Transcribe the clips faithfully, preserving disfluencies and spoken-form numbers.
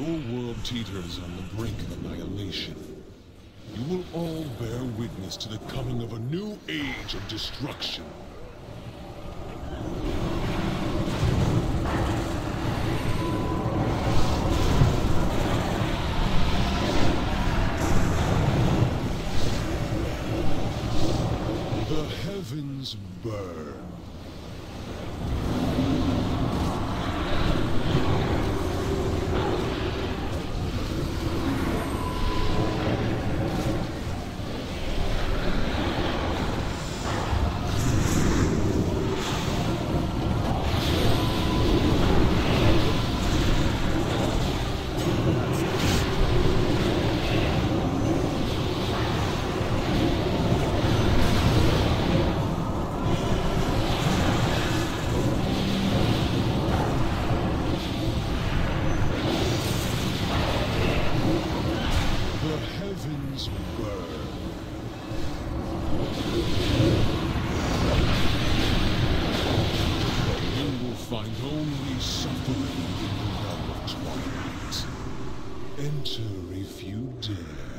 your world teeters on the brink of annihilation, you will all bear witness to the coming of a new age of destruction. The heavens burn. Enter if you dare.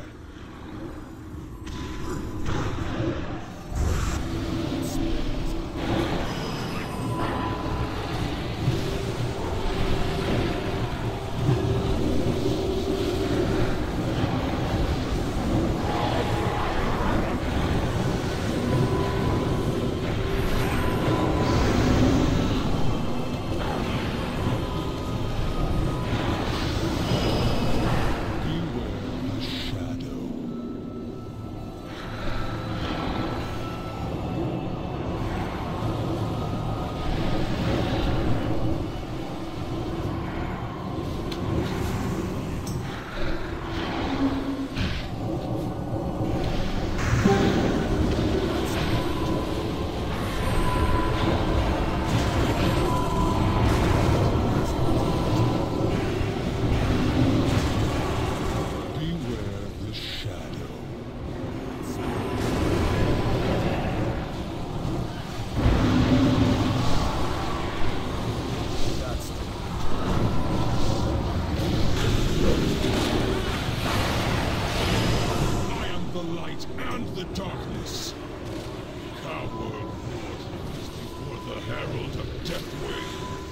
And the darkness. Coward mortals before the herald of Deathwing.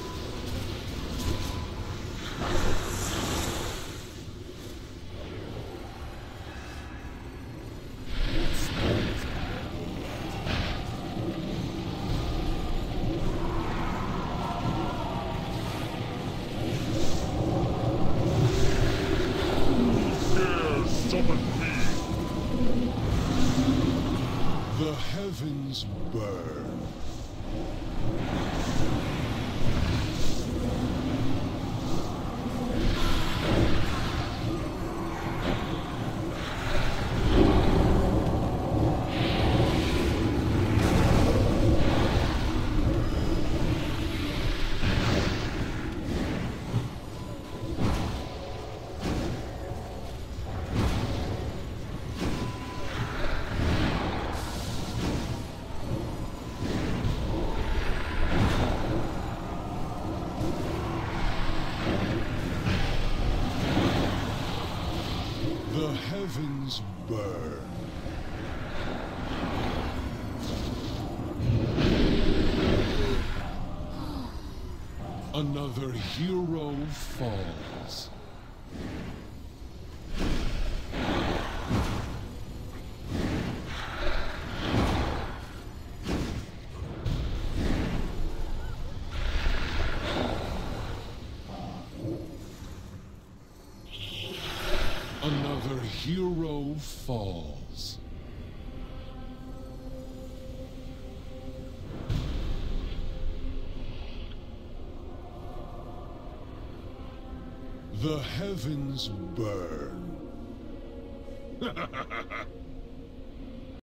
Dare summon me. The heavens burn. The heavens burn. Another hero falls. Another hero falls. The heavens burn.